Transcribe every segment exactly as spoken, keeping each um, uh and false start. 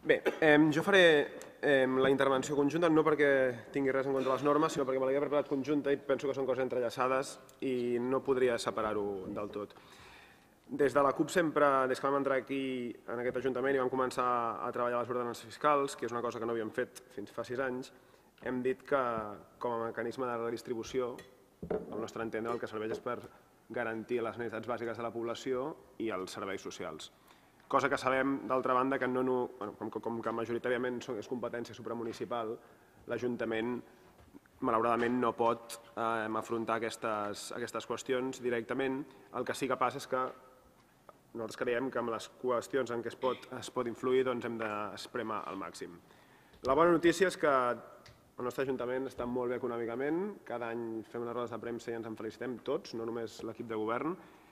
Bé, jo faré la intervenció conjunta no perquè tingui res en contra de les normes, sinó perquè me l'havia preparat conjunta i penso que són coses entrellaçades i no podria separar-ho del tot. Des de la CUP sempre, des que vam entrar aquí en aquest Ajuntament i vam començar a treballar les ordenances fiscals, que és una cosa que no havíem fet fins fa sis anys, hem dit que com a mecanisme de redistribució, al nostre entendre, el que serveix és per garantir les necessitats bàsiques de la població i els serveis socials. Cosa que sabem, d'altra banda, que com que majoritàriament és competència supramunicipal, l'Ajuntament, malauradament, no pot afrontar aquestes qüestions directament. El que sí que passa és que nosaltres creiem que amb les qüestions en què es pot influir hem d'espremar al màxim. La bona notícia és que el nostre Ajuntament està molt bé econòmicament. Cada any fem unes rodes de premsa i ens en felicitem tots, no només l'equip de govern.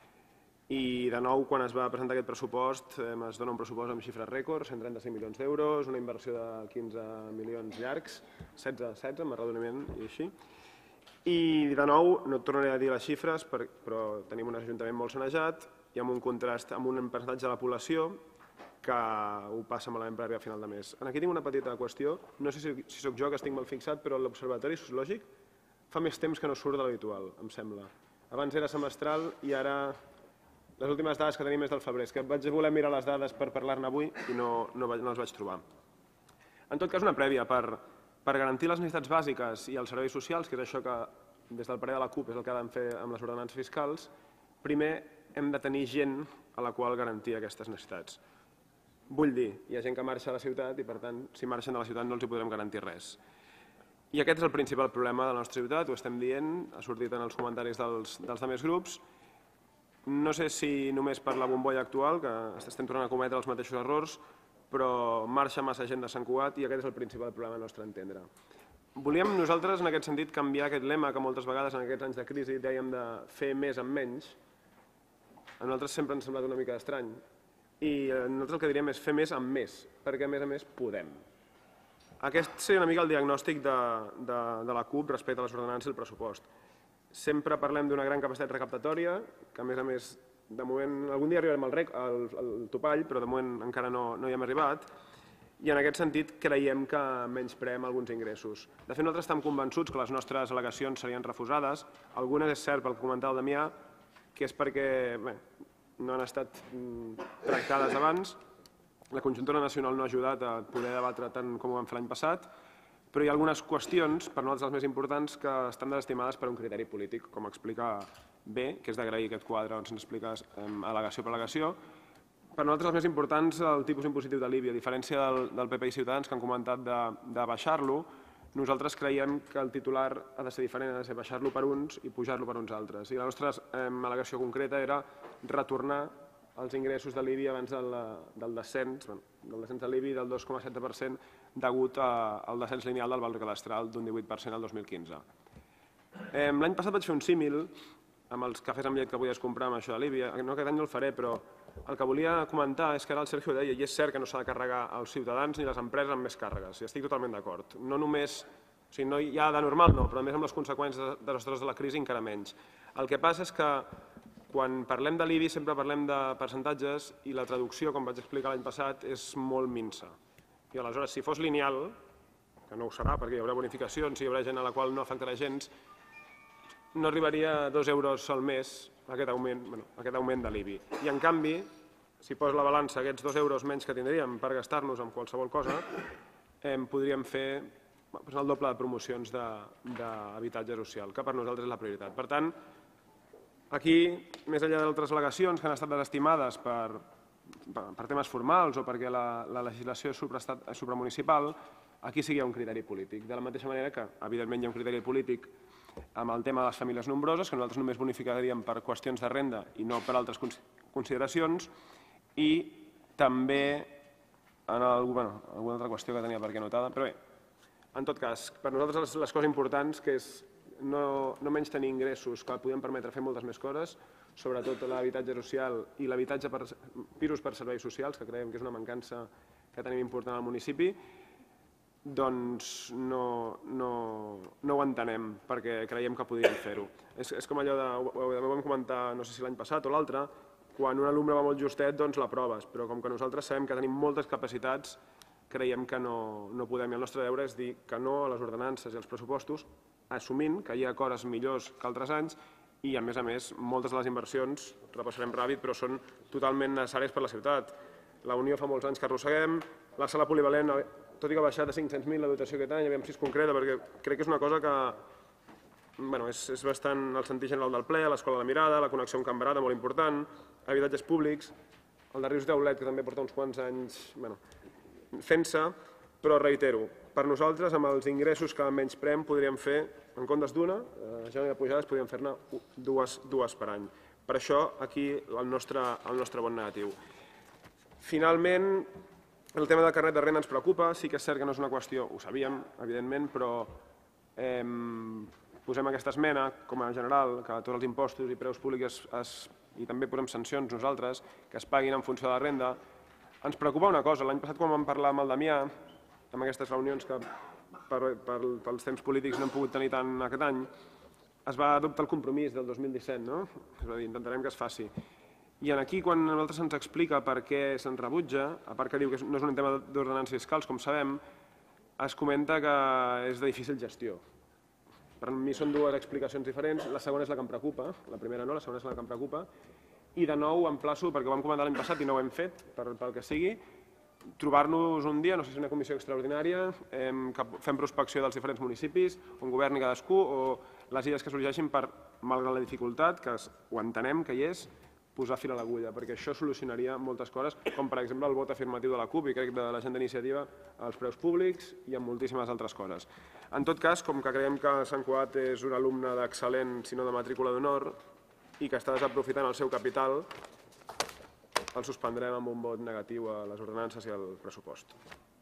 I, de nou, quan es va presentar aquest pressupost, es dona un pressupost amb xifres rècords, cent trenta-cinc milions d'euros, una inversió de quinze milions llargs, setze, setze, amb arredoniment i així. I, de nou, no et tornaré a dir les xifres, però tenim un ajuntament molt sanejat i amb un contrast, amb un percentatge de la població que ho passa malament per arribar a final de mes. Aquí tinc una petita qüestió, no sé si sóc jo que estic mal fixat, però l'Observatori Sociològic fa més temps que no surt de l'habitual, em sembla. Abans era semestral i ara... Les últimes dades que tenim és del febrer, és que vaig voler mirar les dades per parlar-ne avui i no les vaig trobar. En tot cas, una prèvia. Per garantir les necessitats bàsiques i els serveis socials, que és això que des del parer de la CUP és el que ha de fer amb les ordenances fiscals, primer hem de tenir gent a la qual garantir aquestes necessitats. Vull dir, hi ha gent que marxa a la ciutat i, per tant, si marxen de la ciutat no els hi podrem garantir res. I aquest és el principal problema de la nostra ciutat, ho estem dient, ha sortit en els comentaris dels altres grups. No sé si només per la bombolla actual, que estem tornant a cometre els mateixos errors, però marxa massa gent de Sant Cugat i aquest és el principal problema al nostre entendre. Volíem nosaltres, en aquest sentit, canviar aquest lema que moltes vegades en aquests anys de crisi dèiem de fer més amb menys. A nosaltres sempre ens ha semblat una mica estrany. I nosaltres el que diríem és fer més amb més, perquè a més a més podem. Aquest seria una mica el diagnòstic de la CUP respecte a les ordenances i el pressupost. Sempre parlem d'una gran capacitat recaptatòria, que a més a més, de moment, algun dia arribarem al topall, però de moment encara no hi hem arribat, i en aquest sentit creiem que menyspreem alguns ingressos. De fet, nosaltres estem convençuts que les nostres al·legacions serien refusades. Algunes, és cert, pel que comentava el Damià, que és perquè no han estat tractades abans. La conjuntura nacional no ha ajudat a poder debatre tant com ho vam fer l'any passat, però hi ha algunes qüestions, per nosaltres les més importants, que estan desestimades per un criteri polític, com explica bé, que és d'agrair aquest quadre on se'ns explica al·legació per al·legació. Per nosaltres les més importants, el tipus impositiu de l'I B I, a diferència del P P i Ciutadans, que han comentat de baixar-lo, nosaltres creiem que el titular ha de ser diferent, ha de ser baixar-lo per uns i pujar-lo per uns altres. I la nostra al·legació concreta era retornar els ingressos de l'I B I abans del descens, del descens de l'I B I del dos coma setze per cent degut al descens lineal del valor cadastral d'un divuit per cent al dos mil quinze. L'any passat vaig fer un símil amb els cafès amb llet que podies comprar amb això de l'I B I. No, aquest any no el faré, però el que volia comentar és que ara el Sergio deia, i és cert que no s'ha de carregar els ciutadans ni les empreses amb més càrregues, i estic totalment d'acord. No només, o sigui, no hi ha de normal, no, però a més amb les conseqüències desastroses de la crisi encara menys. El que passa és que quan parlem de l'I B I sempre parlem de percentatges i la traducció, com vaig explicar l'any passat, és molt minsa. I aleshores, si fos lineal, que no ho serà perquè hi haurà bonificacions, hi haurà gent a la qual no afectarà gens, no arribaria a dos euros al mes aquest augment de l'I B I. I en canvi, si pos la balança aquests dos euros menys que tindríem per gastar-nos en qualsevol cosa, podríem fer el doble de promocions d'habitatge social, que per nosaltres és la prioritat. Per tant, aquí, més enllà d'altres al·legacions que han estat desestimades per temes formals o perquè la legislació és supramunicipal, aquí sí que hi ha un criteri polític. De la mateixa manera que, evidentment, hi ha un criteri polític amb el tema de les famílies nombroses, que nosaltres només bonificaríem per qüestions de renda i no per altres consideracions, i també en alguna altra qüestió que tenia per aquí anotada. Però bé, en tot cas, per nosaltres les coses importants, que és no menys tenir ingressos que podem permetre fer moltes més coses, sobretot l'habitatge social i l'habitatge per pisos per serveis socials, que creiem que és una mancança que tenim important al municipi, doncs no ho entenem perquè creiem que podríem fer-ho. És com allò de, ho vam comentar no sé si l'any passat o l'altre, quan un alumne va molt justet doncs l'aproves, però com que nosaltres sabem que tenim moltes capacitats creiem que no, no podem. I el nostre deure és dir que no a les ordenances i als pressupostos, assumint que hi ha acords millors que altres anys i, a més a més, moltes de les inversions, repassarem ràpid, però són totalment necessàries per a la ciutat. La Unió fa molts anys que arrosseguem, la sala polivalent, tot i que ha baixat a cinc-cents mil la dotació aquest any, aviam si és concreta, perquè crec que és una cosa que bueno, és, és bastant el sentit general del ple, l'Escola de la Mirada, la connexió amb Can Barata, molt important, habitatges públics, el de Rius d'Aulet, que també porta uns quants anys bueno, fent-se, però reitero, per nosaltres, amb els ingressos que menys prem, podríem fer, en comptes d'una, eh, ja no hi ha pujades, podríem fer-ne dues, dues per any. Per això, aquí, el nostre, el nostre vot negatiu. Finalment, el tema del carnet de renda ens preocupa, sí que és cert que no és una qüestió, ho sabíem, evidentment, però eh, posem aquesta esmena, com a general, que tots els impostos i preus públics es, es, i també posem sancions nosaltres, que es paguin en funció de la renda. Ens preocupa una cosa, l'any passat quan vam parlar amb el Damià, amb aquestes reunions que per, per, pels temps polítics no hem pogut tenir tant aquest any, es va adoptar el compromís del dos mil disset, no? És a dir, intentarem que es faci. I aquí, quan a nosaltres se'ns explica per què se'ns rebutja, a part que diu que no és un tema d'ordenances fiscals, com sabem, es comenta que és de difícil gestió. Per mi són dues explicacions diferents, la segona és la que em preocupa, la primera no, la segona és la que em preocupa, i de nou emplaço, perquè ho vam comentar l'any passat i no ho hem fet, per, pel que sigui, trobar-nos un dia, no sé si una comissió extraordinària, eh, que fem prospecció dels diferents municipis, on governi cadascú, o les idees que sorgeixin per, malgrat la dificultat, que ho entenem que hi és, posar fil a l'agulla, perquè això solucionaria moltes coses, com per exemple el vot afirmatiu de la CUP i crec de la gent d'iniciativa als preus públics i en moltíssimes altres coses. En tot cas, com que creiem que Sant Cugat és un alumne d'excel·lent, si no de matrícula d'honor, i que està desaprofitant el seu capital, el suspendrem amb un vot negatiu a les ordenances i al pressupost.